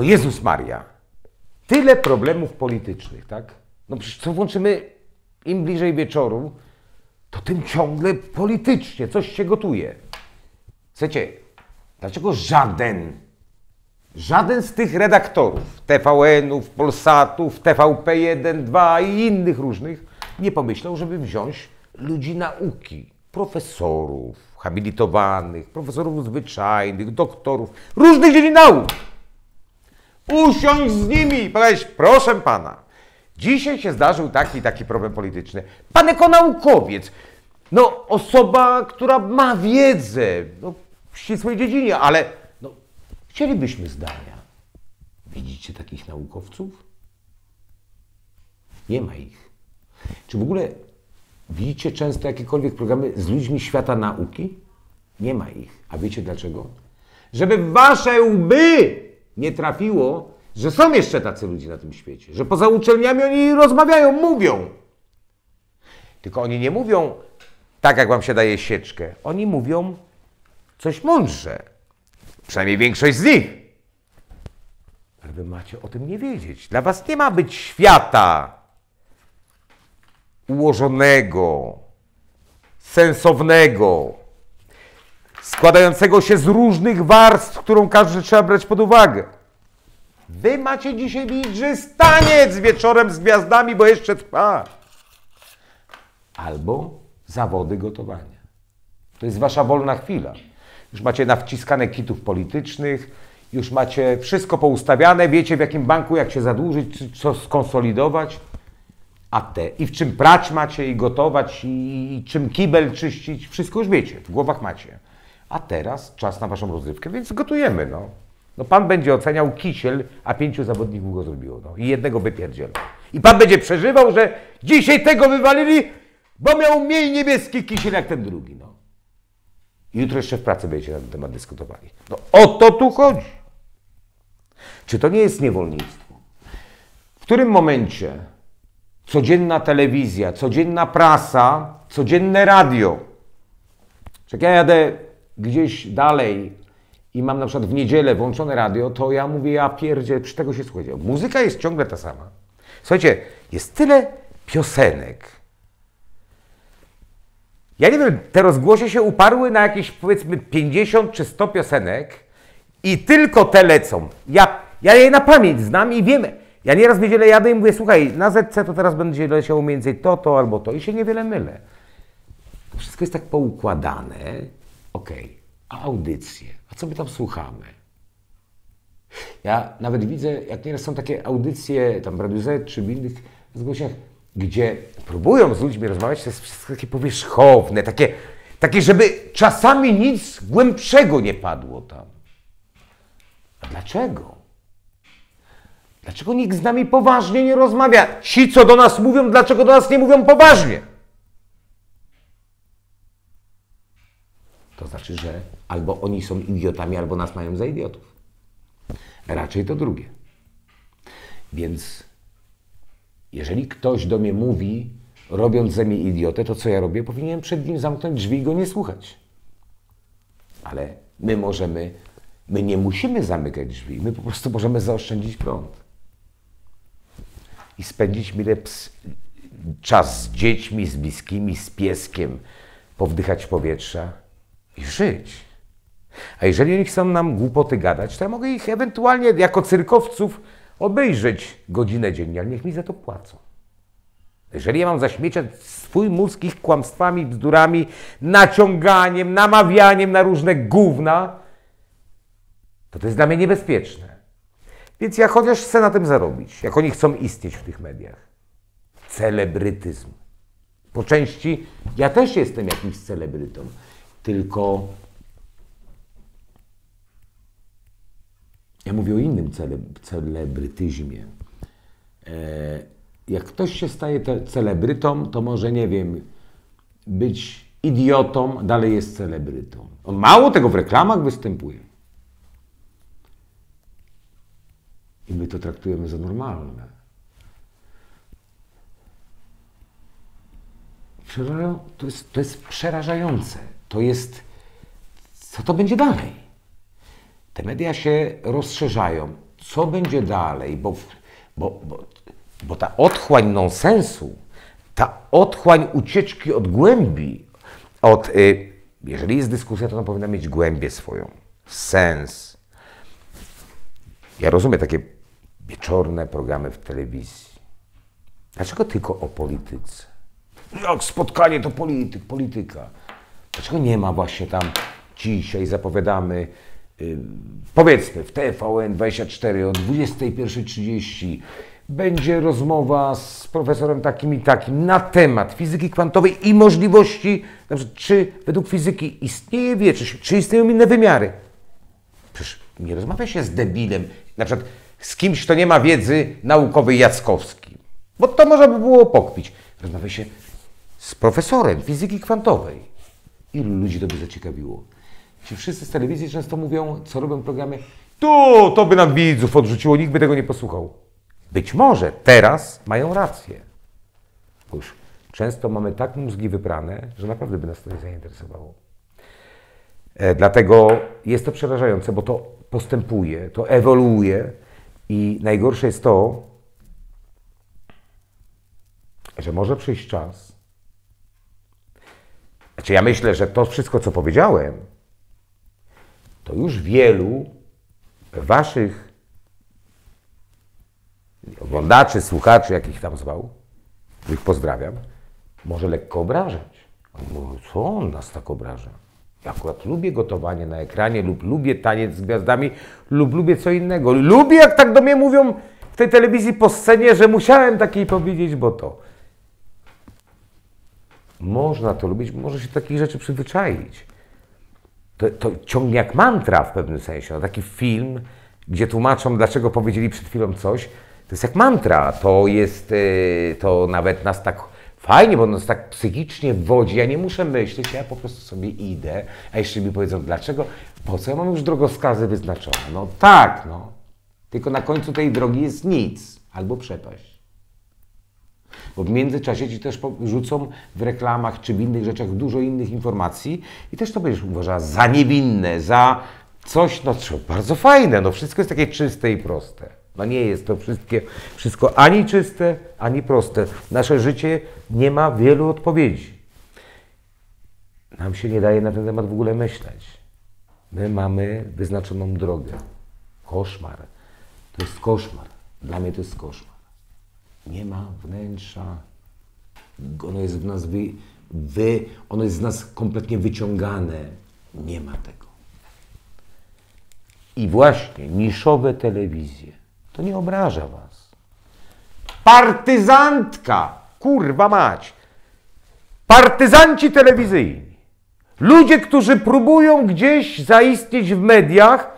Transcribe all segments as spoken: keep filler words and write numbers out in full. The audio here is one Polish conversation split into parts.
Jezus Maria, tyle problemów politycznych, tak? No przecież co włączymy im bliżej wieczoru, to tym ciągle politycznie coś się gotuje. Słuchajcie, dlaczego żaden, żaden z tych redaktorów T V N-ów, Polsatów, T V P jeden, dwa i innych różnych nie pomyślał, żeby wziąć ludzi nauki, profesorów, habilitowanych, profesorów zwyczajnych, doktorów, różnych dziedzin nauk. Usiąść z nimi i powiedzieć, proszę pana, dzisiaj się zdarzył taki taki problem polityczny. Pan jako naukowiec, no osoba, która ma wiedzę no, w ścisłej dziedzinie, ale no, chcielibyśmy zdania. Widzicie takich naukowców? Nie ma ich. Czy w ogóle widzicie często jakiekolwiek programy z ludźmi świata nauki? Nie ma ich. A wiecie dlaczego? Żeby w wasze łby nie trafiło, że są jeszcze tacy ludzie na tym świecie, że poza uczelniami oni rozmawiają, mówią. Tylko oni nie mówią tak, jak wam się daje sieczkę. Oni mówią coś mądrze. Przynajmniej większość z nich. Ale wy macie o tym nie wiedzieć. Dla was nie ma być świata ułożonego, sensownego, składającego się z różnych warstw, którą każdy trzeba brać pod uwagę. Wy macie dzisiaj widzieć taniec wieczorem z gwiazdami, bo jeszcze trwa. Albo zawody gotowania. To jest wasza wolna chwila. Już macie nawciskane kitów politycznych, już macie wszystko poustawiane, wiecie w jakim banku jak się zadłużyć, co skonsolidować. A te, i w czym prać macie, i gotować, i, i czym kibel czyścić, wszystko już wiecie, w głowach macie. A teraz czas na waszą rozrywkę, więc gotujemy, no. No pan będzie oceniał kisiel, a pięciu zawodników go zrobiło, no. I jednego wypierdziela. I pan będzie przeżywał, że dzisiaj tego wywalili, bo miał mniej niebieski kisiel jak ten drugi, no. I jutro jeszcze w pracy będziecie na ten temat dyskutowali. No o to tu chodzi. Czy to nie jest niewolnictwo? W którym momencie codzienna telewizja, codzienna prasa, codzienne radio. Jak ja jadę gdzieś dalej i mam na przykład w niedzielę włączone radio, to ja mówię, ja pierdzie, przy tego się słuchajcie. Muzyka jest ciągle ta sama. Słuchajcie, jest tyle piosenek. Ja nie wiem, te rozgłosie się uparły na jakieś powiedzmy pięćdziesiąt czy sto piosenek i tylko te lecą. Ja, ja je na pamięć znam i wiem. Ja nieraz w niedzielę jadę i mówię, słuchaj, na Z C to teraz będzie leciało mniej więcej to, to albo to i się niewiele mylę. To wszystko jest tak poukładane. Okej, okay. A audycje? A co my tam słuchamy? Ja nawet widzę, jak nieraz są takie audycje tam w Radiu Z czy w innych zgłosiach, gdzie próbują z ludźmi rozmawiać, to jest wszystko takie powierzchowne, takie, takie, żeby czasami nic głębszego nie padło tam. A dlaczego? Dlaczego nikt z nami poważnie nie rozmawia? Ci, co do nas mówią, dlaczego do nas nie mówią poważnie? To znaczy, że albo oni są idiotami, albo nas mają za idiotów. Raczej to drugie. Więc jeżeli ktoś do mnie mówi, robiąc ze mnie idiotę, to co ja robię? Powinienem przed nim zamknąć drzwi i go nie słuchać. Ale my możemy, my nie musimy zamykać drzwi, my po prostu możemy zaoszczędzić prąd. I spędzić mile ps, czas z dziećmi, z bliskimi, z pieskiem, powdychać powietrza i żyć. A jeżeli oni chcą nam głupoty gadać, to ja mogę ich ewentualnie jako cyrkowców obejrzeć godzinę dziennie, ale niech mi za to płacą. Jeżeli ja mam zaśmieciać swój mózg ich kłamstwami, bzdurami, naciąganiem, namawianiem na różne gówna, to to jest dla mnie niebezpieczne. Więc ja chociaż chcę na tym zarobić, jak oni chcą istnieć w tych mediach. Celebrytyzm. Po części ja też jestem jakimś celebrytą, tylko ja mówię o innym cele, celebrytyzmie. E, jak ktoś się staje te, celebrytą, to może, nie wiem, być idiotą, dalej jest celebrytą. On mało tego w reklamach występuje. I my to traktujemy za normalne. To jest, to jest przerażające. To jest... Co to będzie dalej? Te media się rozszerzają. co będzie dalej, bo, bo, bo, bo ta otchłań nonsensu, ta otchłań ucieczki od głębi, od, y, jeżeli jest dyskusja, to ona powinna mieć głębię swoją, sens. Ja rozumiem takie wieczorne programy w telewizji. Dlaczego tylko o polityce? Jak spotkanie to polityk, polityka. Dlaczego nie ma właśnie tam dzisiaj, zapowiadamy, yy, powiedzmy w T V N dwadzieścia cztery o dwudziestej pierwszej trzydzieści będzie rozmowa z profesorem takim i takim na temat fizyki kwantowej i możliwości, na przykład, czy według fizyki istnieje wieczność, czy istnieją inne wymiary. Przecież nie rozmawia się z debilem, na przykład z kimś, kto nie ma wiedzy naukowej Jackowskim, bo to można by było pokpić. Rozmawia się z profesorem fizyki kwantowej. Ilu ludzi to by zaciekawiło? Ci wszyscy z telewizji często mówią, co robią w programie, tu, to by nam widzów odrzuciło, nikt by tego nie posłuchał. Być może teraz mają rację. Bo już często mamy tak mózgi wyprane, że naprawdę by nas to nie zainteresowało. E, dlatego jest to przerażające, bo to postępuje, to ewoluuje i najgorsze jest to, że może przyjść czas. Znaczy ja myślę, że to wszystko, co powiedziałem, to już wielu waszych oglądaczy, słuchaczy, jakich tam zwał, których pozdrawiam, może lekko obrażać. Oni mówią, co on nas tak obraża? Ja akurat lubię gotowanie na ekranie lub lubię taniec z gwiazdami lub lubię co innego. Lubię, jak tak do mnie mówią w tej telewizji po scenie, że musiałem takiej powiedzieć, bo to. Można to lubić, może się do takich rzeczy przyzwyczaić. To, to ciągnie jak mantra w pewnym sensie. No, taki film, gdzie tłumaczą, dlaczego powiedzieli przed chwilą coś, to jest jak mantra. To jest, yy, to nawet nas tak fajnie, bo nas tak psychicznie wodzi. Ja nie muszę myśleć, ja po prostu sobie idę, a jeszcze mi powiedzą, dlaczego, po co ja mam już drogowskazy wyznaczone? No tak, no. Tylko na końcu tej drogi jest nic, albo przepaść. Bo w międzyczasie ci też rzucą w reklamach czy w innych rzeczach dużo innych informacji i też to będziesz uważała za niewinne, za coś, no bardzo fajne, no wszystko jest takie czyste i proste. No nie jest to wszystkie, wszystko ani czyste, ani proste. Nasze życie nie ma wielu odpowiedzi. Nam się nie daje na ten temat w ogóle myśleć. My mamy wyznaczoną drogę. Koszmar. To jest koszmar. Dla mnie to jest koszmar. Nie ma wnętrza. Ono jest w nas wy, wy, ono jest z nas kompletnie wyciągane. Nie ma tego. I właśnie niszowe telewizje. To nie obraża was. Partyzantka! Kurwa mać! Partyzanci telewizyjni. Ludzie, którzy próbują gdzieś zaistnieć w mediach,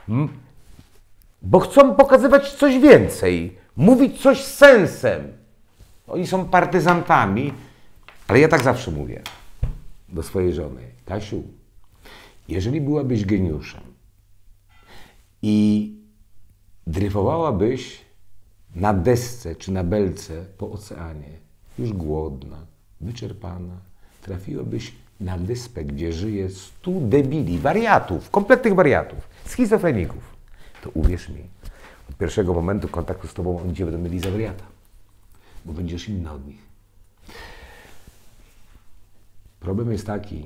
bo chcą pokazywać coś więcej, mówić coś z sensem. Oni są partyzantami, ale ja tak zawsze mówię do swojej żony. Kasiu, jeżeli byłabyś geniuszem i dryfowałabyś na desce czy na belce po oceanie, już głodna, wyczerpana, trafiłabyś na wyspę, gdzie żyje stu debili, wariatów, kompletnych wariatów, schizofreników, to uwierz mi, od pierwszego momentu kontaktu z tobą oni cię będą mieli za wariata, bo będziesz inna od nich. Problem jest taki,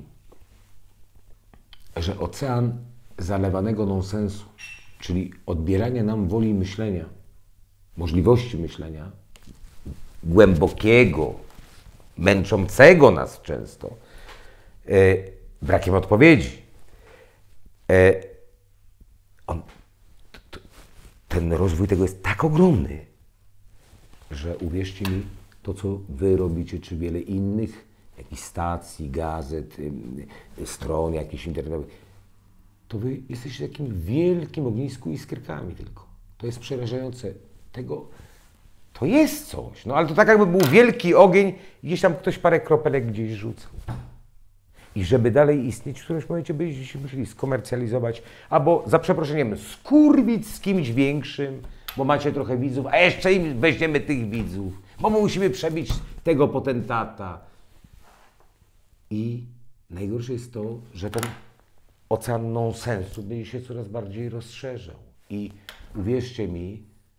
że ocean zalewanego nonsensu, czyli odbierania nam woli myślenia, możliwości myślenia, głębokiego, męczącego nas często, e, brakiem odpowiedzi. E, on, t, ten rozwój tego jest tak ogromny, że uwierzcie mi, to co wy robicie, czy wiele innych, jakichś stacji, gazet, y, stron jakichś internetowych, to wy jesteście w takim wielkim ognisku iskierkami tylko. To jest przerażające. Tego, to jest coś. No ale to tak jakby był wielki ogień i gdzieś tam ktoś parę kropelek gdzieś rzucał. I żeby dalej istnieć, w którymś momencie byście się musieli skomercjalizować, albo za przeproszeniem skurwić z kimś większym, bo macie trochę widzów, a jeszcze im weźmiemy tych widzów, bo musimy przebić tego potentata. I najgorsze jest to, że ten ocean nonsensu będzie się coraz bardziej rozszerzał. I uwierzcie mi,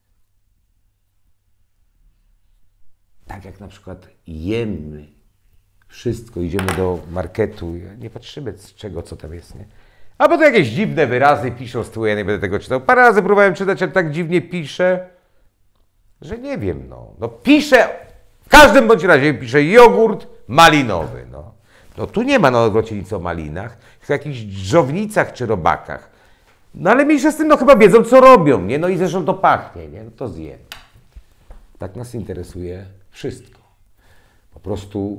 tak jak na przykład jemy wszystko, idziemy do marketu, nie patrzymy z czego, co tam jest, nie? Albo to jakieś dziwne wyrazy piszą z tyłu, ja nie będę tego czytał. Parę razy próbowałem czytać, ale tak dziwnie pisze, że nie wiem, no. No pisze, w każdym bądź razie pisze jogurt malinowy, no. No tu nie ma na odwrocie nic o malinach, tylko o jakichś dżownicach czy robakach. No ale mniejsza z tym, no chyba wiedzą, co robią, nie? No i zresztą to pachnie, nie? No to zjem. Tak nas interesuje wszystko. Po prostu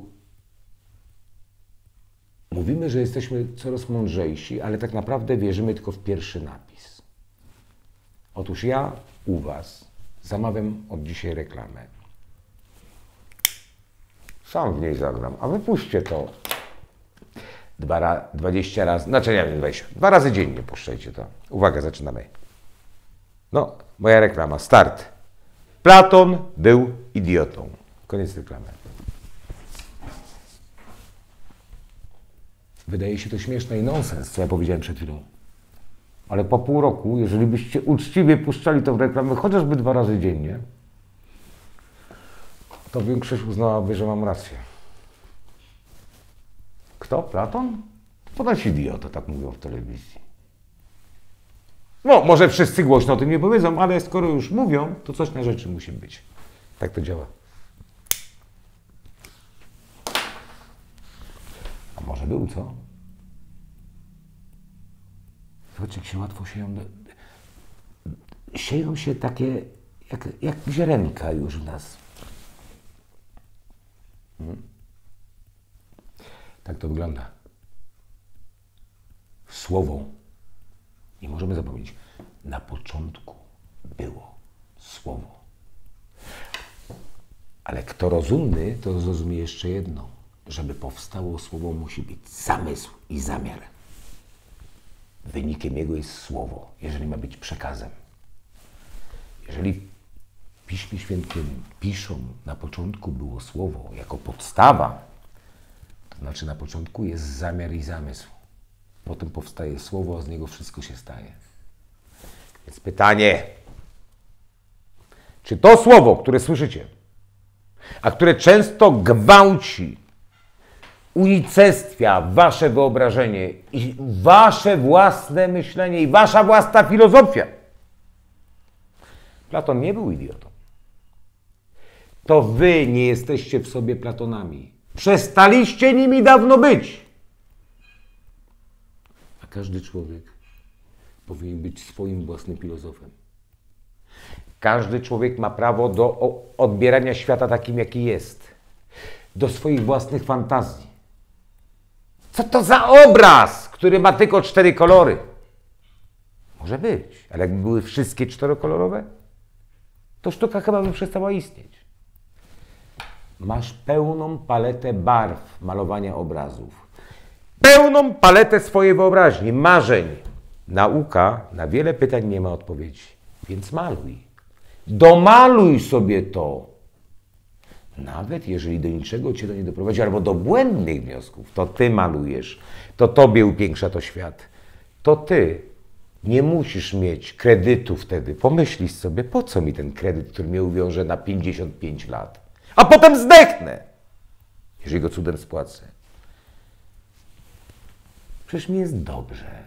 mówimy, że jesteśmy coraz mądrzejsi, ale tak naprawdę wierzymy tylko w pierwszy napis. Otóż ja u was zamawiam od dzisiaj reklamę. Sam w niej zagram, a wypuśćcie to dwa ra, dwadzieścia razy, znaczy nie wiem, dwadzieścia, dwa razy dziennie puszczajcie to. Uwaga, zaczynamy. No, moja reklama, start. Platon był idiotą. Koniec reklamy. Wydaje się to śmieszne i nonsens, co ja powiedziałem przed chwilą. Ale po pół roku, jeżeli byście uczciwie puszczali tą reklamę chociażby dwa razy dziennie, to większość uznałaby, że mam rację. Kto? Platon? Ponoć idiota, tak mówią w telewizji. No, może wszyscy głośno o tym nie powiedzą, ale skoro już mówią, to coś na rzeczy musi być. Tak to działa. A może był, co? Zobaczcie, jak się łatwo sieją... Sieją się takie, jak, jak ziarenka już w nas. Hmm? Tak to wygląda. Słowo. Nie możemy zapomnieć. Na początku było słowo. Ale kto rozumny, to zrozumie jeszcze jedno. Żeby powstało słowo, musi być zamysł i zamiar. Wynikiem jego jest słowo, jeżeli ma być przekazem. Jeżeli w Piśmie Świętym piszą, na początku było słowo jako podstawa, to znaczy na początku jest zamiar i zamysł. Potem powstaje słowo, a z niego wszystko się staje. Więc pytanie, czy to słowo, które słyszycie, a które często gwałci, unicestwia wasze wyobrażenie i wasze własne myślenie i wasza własna filozofia. Platon nie był idiotą. To wy nie jesteście w sobie Platonami. Przestaliście nimi dawno być. A każdy człowiek powinien być swoim własnym filozofem. Każdy człowiek ma prawo do odbierania świata takim, jaki jest. Do swoich własnych fantazji. Co to za obraz, który ma tylko cztery kolory? Może być, ale jakby były wszystkie czterokolorowe, to sztuka chyba by przestała istnieć. Masz pełną paletę barw malowania obrazów. Pełną paletę swojej wyobraźni, marzeń. Nauka na wiele pytań nie ma odpowiedzi, więc maluj. Domaluj sobie to. Nawet jeżeli do niczego cię to nie doprowadzi, albo do błędnych wniosków, to ty malujesz. To tobie upiększa to świat. To ty nie musisz mieć kredytu wtedy. Pomyślisz sobie, po co mi ten kredyt, który mnie uwiąże na pięćdziesiąt pięć lat? A potem zdechnę, jeżeli go cudem spłacę. Przecież mi jest dobrze.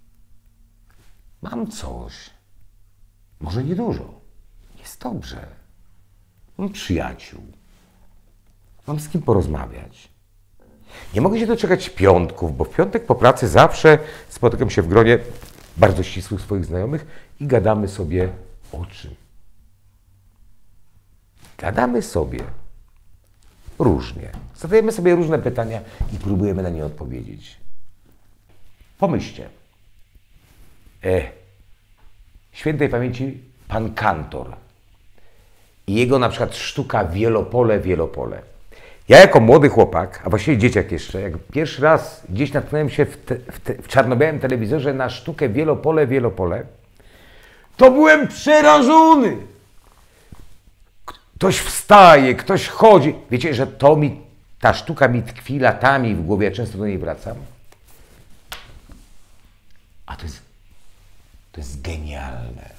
Mam coś. Może niedużo. Jest dobrze. Mam przyjaciół. Mam z kim porozmawiać. Nie mogę się doczekać piątków, bo w piątek po pracy zawsze spotykam się w gronie bardzo ścisłych swoich znajomych i gadamy sobie o czym. Gadamy sobie różnie. Zadajemy sobie różne pytania i próbujemy na nie odpowiedzieć. Pomyślcie. E, świętej pamięci pan Kantor i jego na przykład sztuka Wielopole, Wielopole. Ja jako młody chłopak, a właściwie dzieciak jeszcze, jak pierwszy raz gdzieś natknąłem się w, te, w, te, w czarno-białym telewizorze na sztukę Wielopole, Wielopole, to byłem przerażony. Ktoś wstaje, ktoś chodzi. Wiecie, że to mi, ta sztuka mi tkwi latami w głowie, ja często do niej wracam. A to jest, to To jest genialne.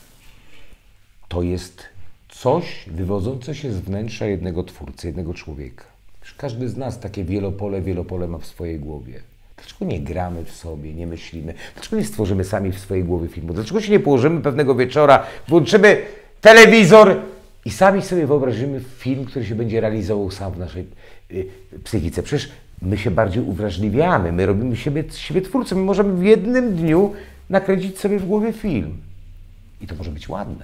To jest coś wywodzące się z wnętrza jednego twórcy, jednego człowieka. Każdy z nas takie wielopole, wielopole ma w swojej głowie. Dlaczego nie gramy w sobie, nie myślimy? Dlaczego nie stworzymy sami w swojej głowie filmu? Dlaczego się nie położymy pewnego wieczora, włączymy telewizor i sami sobie wyobrazimy film, który się będzie realizował sam w naszej y, psychice? Przecież my się bardziej uwrażliwiamy, my robimy siebie, siebie twórcą. My możemy w jednym dniu nakręcić sobie w głowie film. I to może być ładne.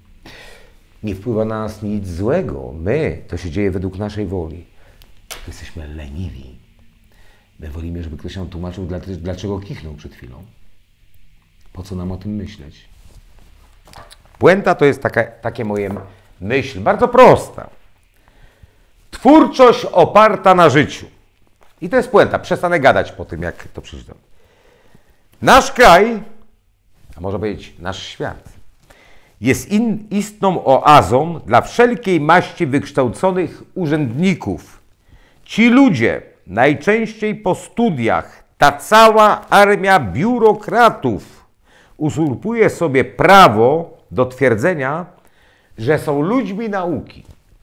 Nie wpływa na nas nic złego. My, to się dzieje według naszej woli. Jesteśmy leniwi. My wolimy, żeby ktoś nam tłumaczył, dlaczego kichnął przed chwilą. Po co nam o tym myśleć? Puenta to jest taka, takie moje myśl, bardzo prosta. Twórczość oparta na życiu. I to jest puenta. Przestanę gadać po tym, jak to przeczytam. Nasz kraj, a może powiedzieć nasz świat, jest in, istną oazą dla wszelkiej maści wykształconych urzędników. Ci ludzie, najczęściej po studiach, ta cała armia biurokratów uzurpuje sobie prawo do twierdzenia, że są ludźmi nauki.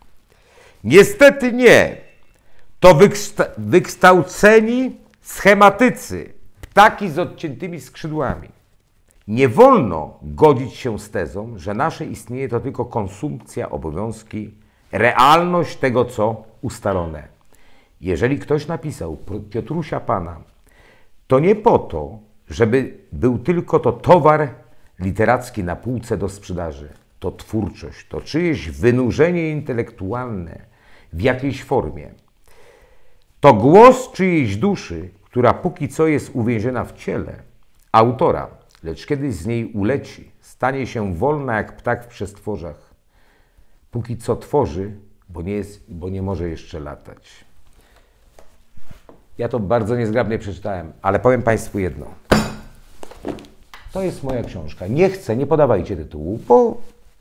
Niestety nie. To wyksta- wykształceni schematycy, ptaki z odciętymi skrzydłami. Nie wolno godzić się z tezą, że nasze istnienie to tylko konsumpcja, obowiązki, realność tego, co ustalone. Jeżeli ktoś napisał Piotrusia Pana, to nie po to, żeby był tylko to towar literacki na półce do sprzedaży. To twórczość, to czyjeś wynurzenie intelektualne w jakiejś formie. To głos czyjejś duszy, która póki co jest uwięziona w ciele autora, lecz kiedyś z niej uleci, stanie się wolna jak ptak w przestworzach. Póki co tworzy, bo nie, jest, bo nie może jeszcze latać. Ja to bardzo niezgrabnie przeczytałem, ale powiem Państwu jedno. To jest moja książka. Nie chcę, nie podawajcie tytułu, bo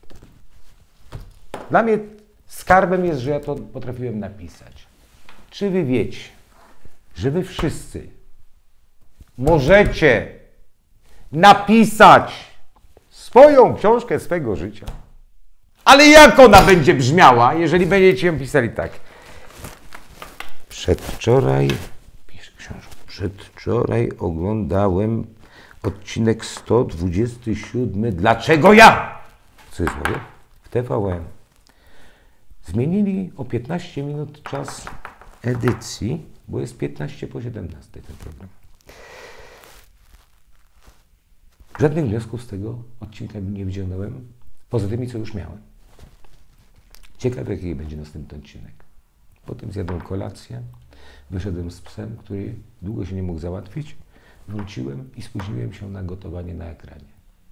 dla mnie skarbem jest, że ja to potrafiłem napisać. Czy Wy wiecie, że Wy wszyscy możecie napisać swoją książkę swego życia? Ale jak ona będzie brzmiała, jeżeli będziecie ją pisali tak? Przedwczoraj, piszę książkę, przedwczoraj oglądałem odcinek sto dwudziesty siódmy. Dlaczego ja? Co jest mówię? W T V N. Zmienili o piętnaście minut czas edycji, bo jest piętnaście po siedemnastej ten program. Żadnych wniosków z tego odcinka nie wyciągnąłem, poza tymi, co już miałem. Ciekaw, jaki będzie następny odcinek. Potem zjadłem kolację, wyszedłem z psem, który długo się nie mógł załatwić, wróciłem i spóźniłem się na gotowanie na ekranie.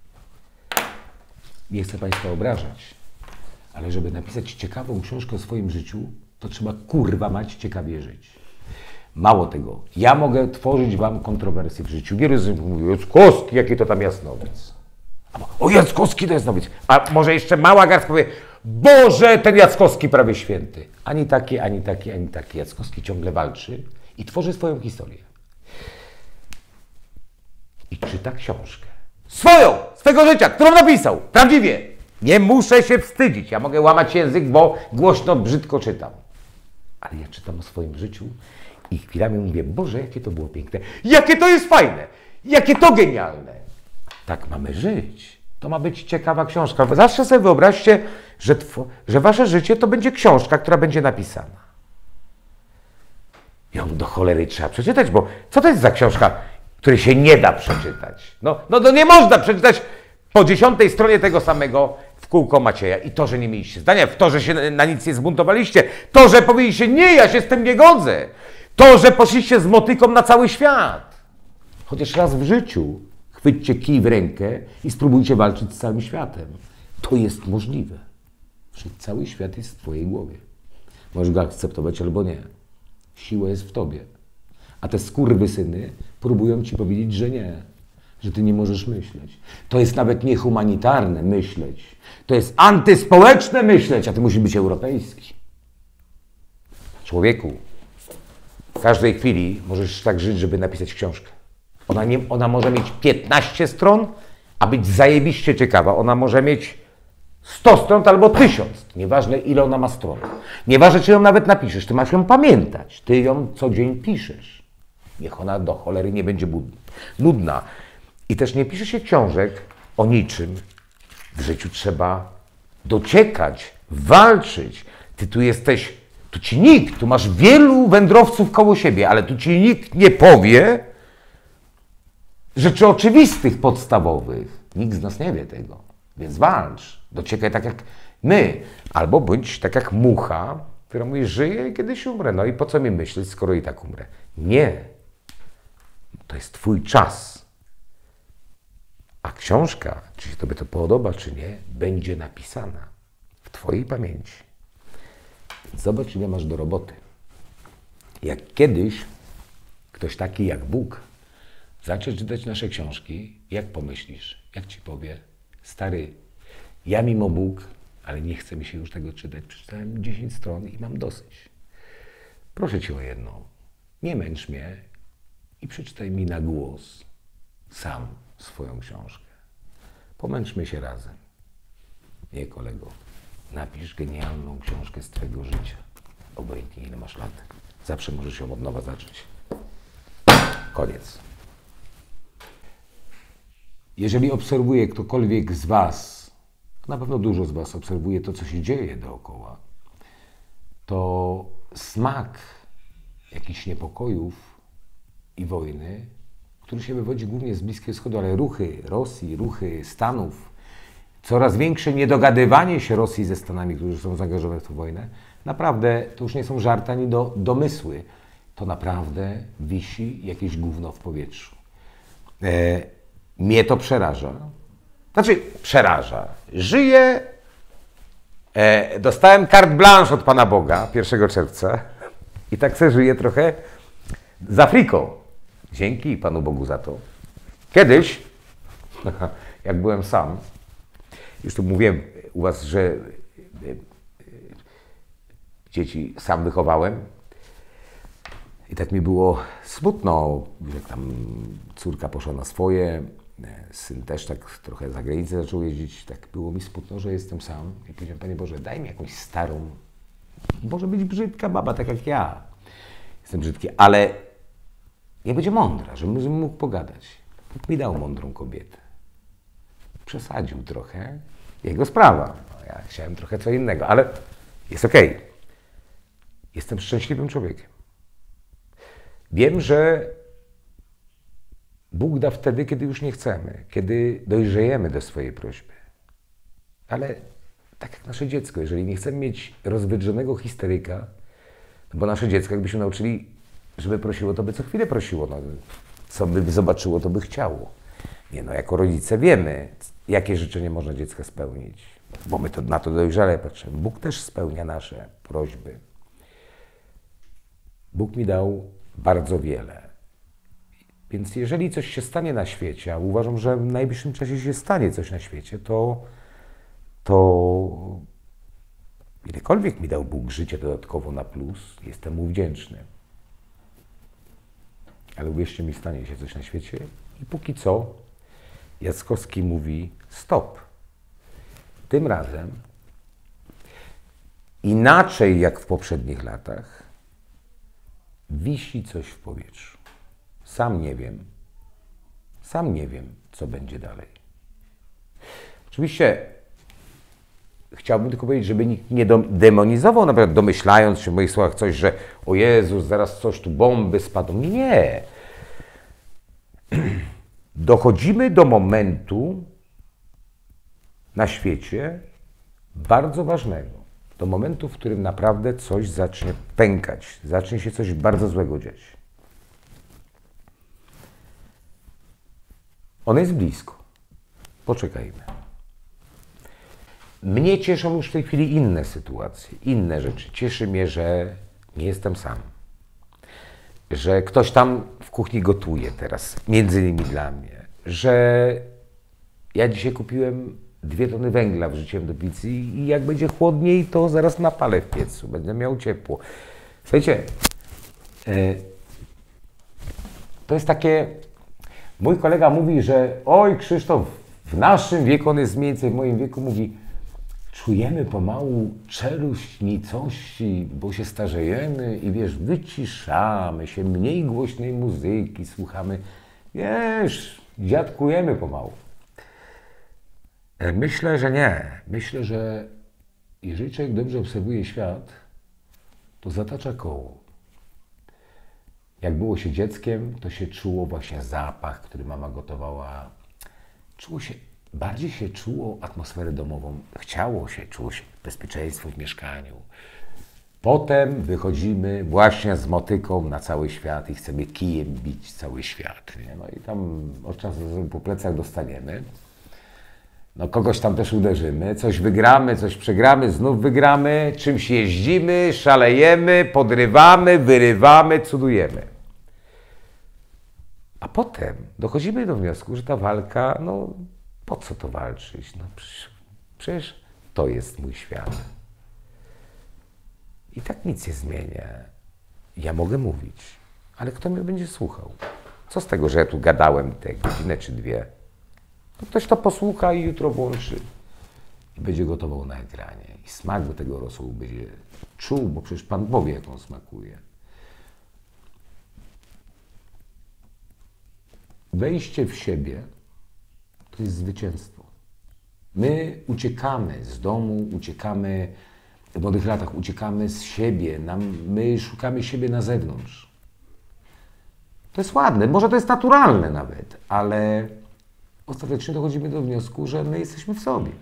Nie chcę Państwa obrażać, ale żeby napisać ciekawą książkę o swoim życiu, to trzeba kurwa mać ciekawie żyć. Mało tego, ja mogę tworzyć Wam kontrowersje w życiu. Wielu z nich mówi, Jackowski, jaki to tam jasnowic. O, Jackowski to jasnowic. A może jeszcze mała garstka powie, Boże, ten Jackowski prawie święty. Ani taki, ani taki, ani taki. Jackowski ciągle walczy i tworzy swoją historię. I czyta książkę. Swoją, swego życia, którą napisał. Prawdziwie. Nie muszę się wstydzić. Ja mogę łamać język, bo głośno, brzydko czytam. Ale ja czytam o swoim życiu i chwilami mówię, Boże, jakie to było piękne. Jakie to jest fajne. Jakie to genialne. Tak mamy żyć. To ma być ciekawa książka. Zawsze sobie wyobraźcie, że, że wasze życie to będzie książka, która będzie napisana. Ją do cholery trzeba przeczytać, bo co to jest za książka, której się nie da przeczytać? No, no to nie można przeczytać po dziesiątej stronie tego samego w kółko Macieja. I to, że nie mieliście zdania, w to, że się na nic nie zbuntowaliście, to, że powiedzieliście, nie, ja się z tym nie godzę, to, że poszliście z motyką na cały świat. Chociaż raz w życiu chwyćcie kij w rękę i spróbujcie walczyć z całym światem. To jest możliwe. Że cały świat jest w Twojej głowie. Możesz go akceptować albo nie. Siła jest w Tobie. A te skurwysyny próbują Ci powiedzieć, że nie. Że Ty nie możesz myśleć. To jest nawet niehumanitarne myśleć. To jest antyspołeczne myśleć, a Ty musisz być europejski. Człowieku, w każdej chwili możesz tak żyć, żeby napisać książkę. Ona, nie, ona może mieć piętnaście stron, a być zajebiście ciekawa. Ona może mieć sto stron albo tysiąc. Nieważne, ile ona ma stron. Nieważne, czy ją nawet napiszesz. Ty masz ją pamiętać. Ty ją co dzień piszesz. Niech ona do cholery nie będzie nudna. I też nie pisze się książek o niczym. W życiu trzeba dociekać, walczyć. Ty tu jesteś, tu ci nikt, tu masz wielu wędrowców koło siebie, ale tu ci nikt nie powie rzeczy oczywistych, podstawowych. Nikt z nas nie wie tego. Więc walcz, dociekaj tak jak my. Albo bądź tak jak mucha, która mówi, żyję i kiedyś umrę. No i po co mi myśleć, skoro i tak umrę? Nie. To jest twój czas. A książka, czy się tobie to podoba, czy nie, będzie napisana w twojej pamięci. Zobacz, ile masz do roboty. Jak kiedyś ktoś taki jak Bóg zacznie czytać nasze książki, jak pomyślisz, jak ci powie, stary, ja mimo Bóg, ale nie chce mi się już tego czytać, przeczytałem dziesięć stron i mam dosyć. Proszę cię o jedno, nie męcz mnie i przeczytaj mi na głos sam swoją książkę. Pomęczmy się razem. Nie, kolego. Napisz genialną książkę z twojego życia. Obojętnie ile masz lat. Zawsze możesz ją od nowa zacząć. Koniec. Jeżeli obserwuje ktokolwiek z was, na pewno dużo z was obserwuje to, co się dzieje dookoła, to smak jakichś niepokojów i wojny, który się wywodzi głównie z Bliskiego Wschodu, ale ruchy Rosji, ruchy Stanów, coraz większe niedogadywanie się Rosji ze Stanami, którzy są zaangażowani w tę wojnę, naprawdę to już nie są żarty ani do, domysły. To naprawdę wisi jakieś gówno w powietrzu. E, mnie to przeraża. Znaczy, przeraża. Żyję, e, dostałem carte blanche od Pana Boga pierwszego czerwca i tak se żyję trochę z Afryką. Dzięki Panu Bogu za to. Kiedyś, jak byłem sam, już tu mówiłem u was, że dzieci sam wychowałem i tak mi było smutno, że tam córka poszła na swoje, syn też tak trochę za granicę zaczął jeździć, tak było mi smutno, że jestem sam i powiedziałem, Panie Boże, daj mi jakąś starą, może być brzydka baba, tak jak ja. Jestem brzydki, ale nie będzie mądra, żebym mógł pogadać. Bóg mi dał mądrą kobietę. Przesadził trochę. Jego sprawa. No, ja chciałem trochę co innego, ale jest okej. Okay. Jestem szczęśliwym człowiekiem. Wiem, że Bóg da wtedy, kiedy już nie chcemy, kiedy dojrzejemy do swojej prośby. Ale tak jak nasze dziecko, jeżeli nie chcemy mieć rozwydrzonego histeryka, no bo nasze dziecko, jakbyśmy nauczyli, żeby prosiło, to by co chwilę prosiło. No, co by zobaczyło, to by chciało. Nie, no jako rodzice wiemy, jakie życzenie można dziecka spełnić, bo my to, na to dojrzale patrzymy. Bóg też spełnia nasze prośby. Bóg mi dał bardzo wiele. Więc jeżeli coś się stanie na świecie, a uważam, że w najbliższym czasie się stanie coś na świecie, to, to ilekolwiek mi dał Bóg życie dodatkowo na plus, jestem mu wdzięczny. Ale uwierzcie mi, stanie się coś na świecie i póki co Jackowski mówi stop. Tym razem inaczej jak w poprzednich latach wisi coś w powietrzu. Sam nie wiem, sam nie wiem, co będzie dalej. Oczywiście chciałbym tylko powiedzieć, żeby nikt nie demonizował, na przykład domyślając się w moich słowach coś, że o Jezus, zaraz coś tu, bomby spadną. Nie, nie. Dochodzimy do momentu na świecie bardzo ważnego. Do momentu, w którym naprawdę coś zacznie pękać. Zacznie się coś bardzo złego dziać. On jest blisko. Poczekajmy. Mnie cieszą już w tej chwili inne sytuacje, inne rzeczy. Cieszy mnie, że nie jestem sam. Że ktoś tam w kuchni gotuje teraz, między innymi dla mnie. Że ja dzisiaj kupiłem dwie tony węgla, wrzuciłem do pizzy i jak będzie chłodniej, to zaraz napalę w piecu, będę miał ciepło. Słuchajcie, to jest takie... Mój kolega mówi, że oj Krzysztof, W naszym wieku, on jest mniej więcej w moim wieku, mówi, czujemy pomału czeluść nicości, bo się starzejemy i wiesz, wyciszamy się, mniej głośnej muzyki słuchamy. Wiesz, dziadkujemy pomału. Myślę, że nie. Myślę, że jeżeli człowiek dobrze obserwuje świat, to zatacza koło. Jak było się dzieckiem, to się czuło właśnie zapach, który mama gotowała. Czuło się, bardziej się czuło atmosferę domową. Chciało się, czuło się bezpieczeństwo w mieszkaniu. Potem wychodzimy właśnie z motyką na cały świat i chcemy kijem bić cały świat. Nie? No i tam od czasu do czasu po plecach dostaniemy. No kogoś tam też uderzymy, coś wygramy, coś przegramy, znów wygramy, czymś jeździmy, szalejemy, podrywamy, wyrywamy, cudujemy. A potem dochodzimy do wniosku, że ta walka, no po co to walczyć? No przecież, przecież to jest mój świat. I tak nic nie zmienię. Ja mogę mówić, ale kto mnie będzie słuchał? Co z tego, że ja tu gadałem tę godzinę czy dwie? No ktoś to posłucha i jutro włączy i będzie gotował na ekranie. I smak do tego rosołu będzie czuł, bo przecież Pan Bóg wie, jak on smakuje. Wejście w siebie to jest zwycięstwo. My uciekamy z domu, uciekamy w młodych latach, uciekamy z siebie, nam, my szukamy siebie na zewnątrz. To jest ładne, może to jest naturalne nawet, ale ostatecznie dochodzimy do wniosku, że my jesteśmy w sobie.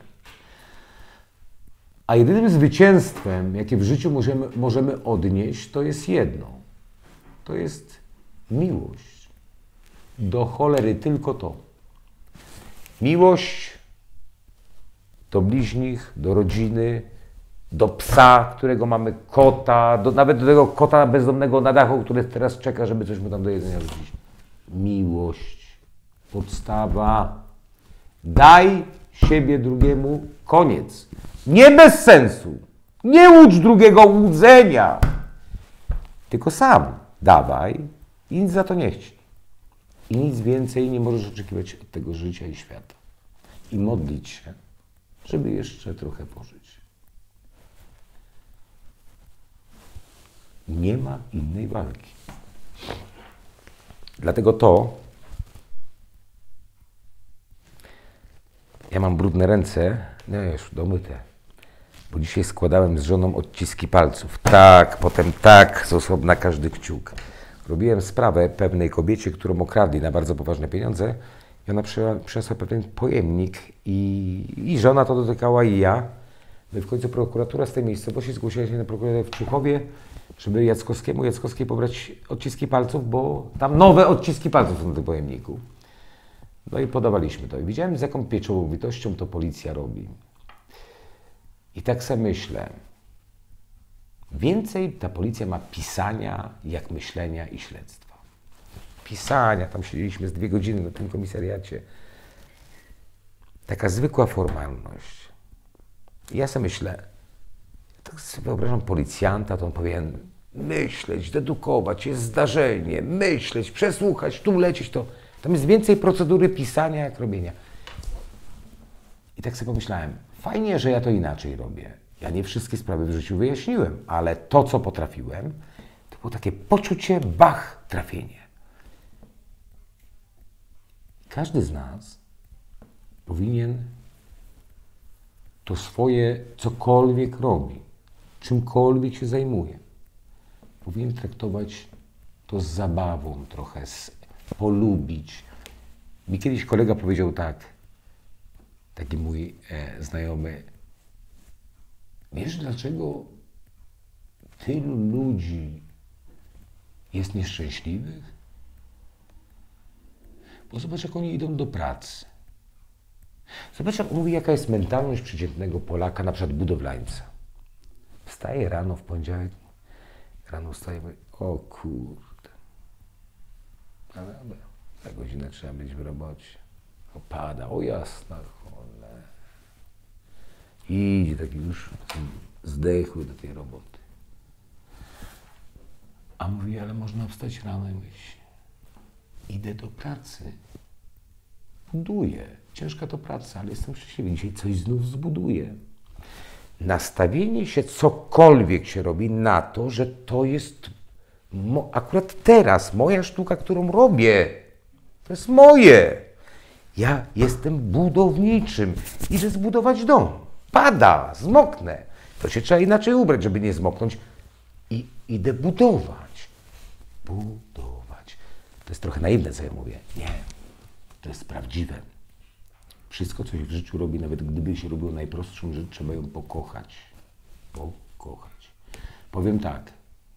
A jedynym zwycięstwem, jakie w życiu możemy, możemy odnieść, to jest jedno. To jest miłość. Do cholery tylko to. Miłość do bliźnich, do rodziny, do psa, którego mamy, kota, do, nawet do tego kota bezdomnego na dachu, który teraz czeka, żeby coś mu tam do jedzenia rzucić. Miłość. Podstawa. Daj siebie drugiemu, koniec. Nie bez sensu. Nie łudź drugiego łudzenia. Tylko sam dawaj i nic za to nie chciej. I nic więcej nie możesz oczekiwać od tego życia i świata. I modlić się, żeby jeszcze trochę pożyć. Nie ma innej walki. Dlatego to ja mam brudne ręce, no już domyte, bo dzisiaj składałem z żoną odciski palców. Tak, potem tak, z osobna każdy kciuk. Robiłem sprawę pewnej kobiecie, którą okradli na bardzo poważne pieniądze i ona przyniosła pewien pojemnik i, i żona to dotykała i ja. No i w końcu prokuratura z tej miejscowości zgłosiła się na prokuraturę w Czuchowie, żeby Jackowskiemu, Jackowskiej pobrać odciski palców, bo tam nowe odciski palców są do tych pojemników. No i podawaliśmy to. I widziałem, z jaką pieczołowitością to policja robi. I tak sobie myślę, więcej ta policja ma pisania, jak myślenia i śledztwa. Pisania, tam siedzieliśmy z dwie godziny na tym komisariacie. Taka zwykła formalność. I ja sobie myślę, tak sobie wyobrażam policjanta, to on powinien myśleć, dedukować, jest zdarzenie, myśleć, przesłuchać, tu lecieć, to. Tam jest więcej procedury pisania, jak robienia. I tak sobie pomyślałem, fajnie, że ja to inaczej robię. Ja nie wszystkie sprawy w życiu wyjaśniłem, ale to, co potrafiłem, to było takie poczucie, bach, trafienie. Każdy z nas powinien to swoje cokolwiek robi, czymkolwiek się zajmuje, powinien traktować to z zabawą trochę, z, polubić. Mi kiedyś kolega powiedział tak, taki mój e, znajomy, wiesz, dlaczego tylu ludzi jest nieszczęśliwych? Bo zobacz, jak oni idą do pracy. Zobacz, jak mówi, jaka jest mentalność przeciętnego Polaka, na przykład budowlańca. Wstaje rano w poniedziałek, rano wstaje i mówi, o kurde, ale za godzinę trzeba być w robocie. Opada, o jasna cholera. I idzie taki już zdechły do tej roboty. A mówi, ale można wstać rano i mówić, idę do pracy. buduję. Ciężka to praca, ale jestem szczęśliwy. Dzisiaj coś znów zbuduję. Nastawienie się, cokolwiek się robi, na to, że to jest mo- akurat teraz moja sztuka, którą robię. To jest moje. Ja jestem budowniczym. Idę zbudować dom. Pada, zmoknę. To się trzeba inaczej ubrać, żeby nie zmoknąć. I idę budować. Budować. To jest trochę naiwne, co ja mówię. Nie. To jest prawdziwe. Wszystko, co się w życiu robi, nawet gdyby się robiło najprostszą rzecz, trzeba ją pokochać. Pokochać. Powiem tak.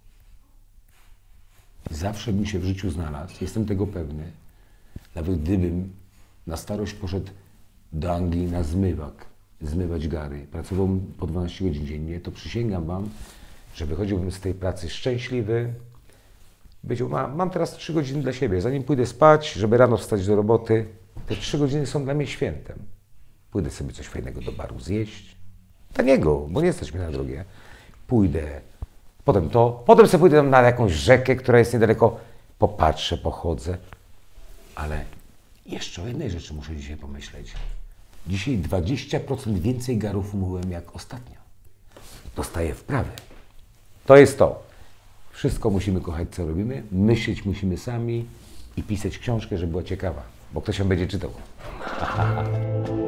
Zawsze bym się w życiu znalazł, jestem tego pewny, nawet gdybym na starość poszedł do Anglii na zmywak, zmywać gary, pracował po dwanaście godzin dziennie, to przysięgam wam, że wychodziłbym z tej pracy szczęśliwy. Powiedział, mam, mam teraz trzy godziny dla siebie, zanim pójdę spać, żeby rano wstać do roboty, te trzy godziny są dla mnie świętem. Pójdę sobie coś fajnego do baru zjeść, taniego, bo nie stać mnie na drogie. Pójdę, potem to, potem sobie pójdę na jakąś rzekę, która jest niedaleko, popatrzę, pochodzę, ale jeszcze o jednej rzeczy muszę dzisiaj pomyśleć. Dzisiaj dwadzieścia procent więcej garów umyłem jak ostatnio. Dostaję wprawy. To jest to. Wszystko musimy kochać, co robimy, myśleć musimy sami i pisać książkę, żeby była ciekawa, bo ktoś ją będzie czytał.